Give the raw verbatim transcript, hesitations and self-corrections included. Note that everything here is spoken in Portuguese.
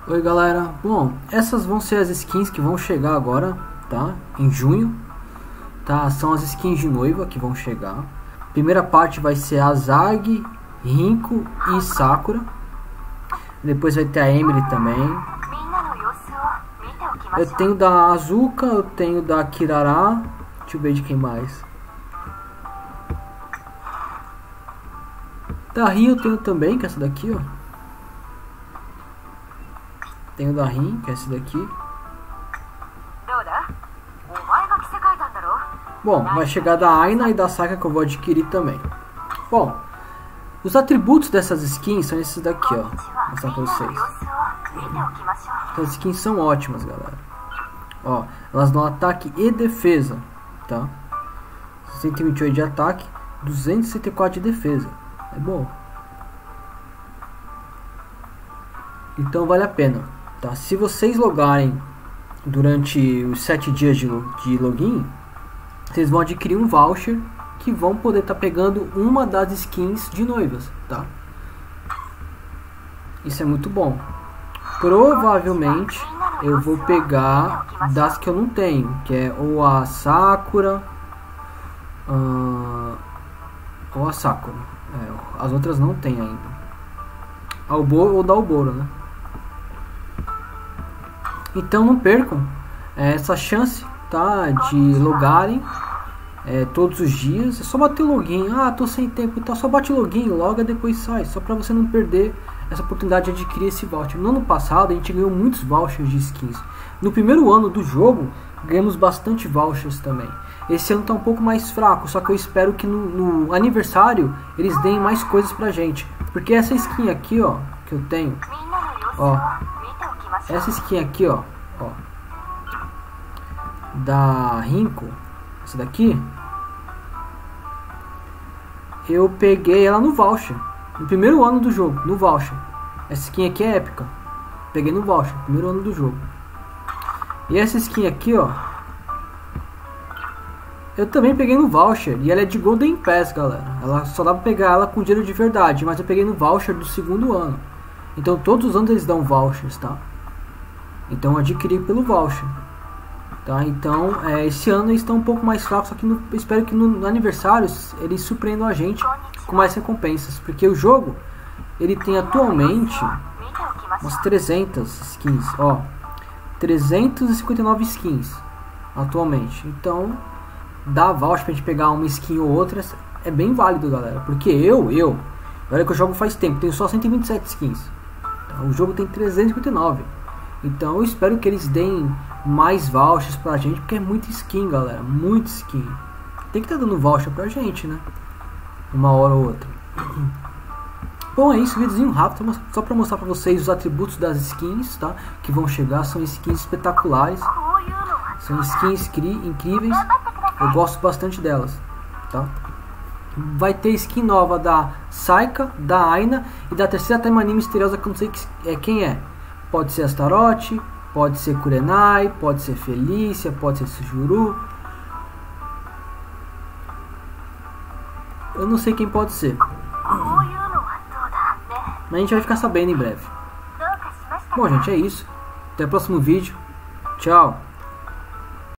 Oi galera, bom, essas vão ser as skins que vão chegar agora, tá? Em junho, tá? São as skins de noiva que vão chegar. Primeira parte vai ser a Zag, Rinko e Sakura. Depois vai ter a Emily também. Eu tenho da Azuka, eu tenho da Kirara. Deixa eu ver de quem mais. Da Rin eu tenho também, que é essa daqui, ó. Tenho da Rin, que é essa daqui. Bom, vai chegar da Aina e da Saka, que eu vou adquirir também. Bom, os atributos dessas skins são esses daqui, ó. Vou mostrar pra vocês. Essas skins são ótimas, galera. Ó, elas dão ataque e defesa, tá? cento e vinte e oito de ataque, duzentos e sessenta e quatro de defesa. É bom. Então vale a pena, tá? Se vocês logarem durante os sete dias de, de login, vocês vão adquirir um voucher que vão poder estar tá pegando uma das skins de noivas, tá? Isso é muito bom. Provavelmente eu vou pegar das que eu não tenho, que é ou a Sakura uh, ou a Sakura. É, as outras não tem ainda. A Oboro ou da Oboro, né? Então não percam é, essa chance, tá, de logarem é, todos os dias. É só bater o login. Ah, tô sem tempo, tá? Só bate o login, loga, depois sai, só para você não perder essa oportunidade de adquirir esse voucher. No ano passado a gente ganhou muitos vouchers de skins. No primeiro ano do jogo ganhamos bastante vouchers também. Esse ano tá um pouco mais fraco, só que eu espero que no, no aniversário eles deem mais coisas pra gente. Porque essa skin aqui, ó, que eu tenho, ó, essa skin aqui, ó, ó, da Rinko, essa daqui, eu peguei ela no voucher, no primeiro ano do jogo, no voucher. Essa skin aqui é épica, peguei no voucher, primeiro ano do jogo. E essa skin aqui, ó, eu também peguei no voucher, e ela é de Golden Pass, galera. Ela só dá pra pegar ela com dinheiro de verdade, mas eu peguei no voucher do segundo ano. Então todos os anos eles dão vouchers, tá? Então eu adquiri pelo voucher, tá? Então é, esse ano eles estão um pouco mais fracos, só que no, espero que no, no aniversário eles surpreendam a gente com mais recompensas, porque o jogo ele tem atualmente umas trezentas skins, ó, trezentas e cinquenta e nove skins atualmente. Então dá voucher pra gente pegar uma skin ou outra, é bem válido, galera, porque eu, eu, olha que eu jogo faz tempo, tenho só cento e vinte e sete skins, tá? O jogo tem trezentas e cinquenta e nove. Então eu espero que eles deem mais vouchers pra gente, porque é muita skin, galera, muita skin. Tem que estar tá dando voucher pra gente, né? Uma hora ou outra. Bom, é isso, videozinho rápido, só pra mostrar pra vocês os atributos das skins, tá? Que vão chegar, são skins espetaculares. São skins incríveis, eu gosto bastante delas, tá? Vai ter skin nova da Saika, da Aina e da terceira Taimani misteriosa que eu não sei é quem é. Pode ser Astaroth, pode ser Kurenai, pode ser Felícia, pode ser Sujuru. Eu não sei quem pode ser. Mas a gente vai ficar sabendo em breve. Bom, gente, é isso. Até o próximo vídeo. Tchau.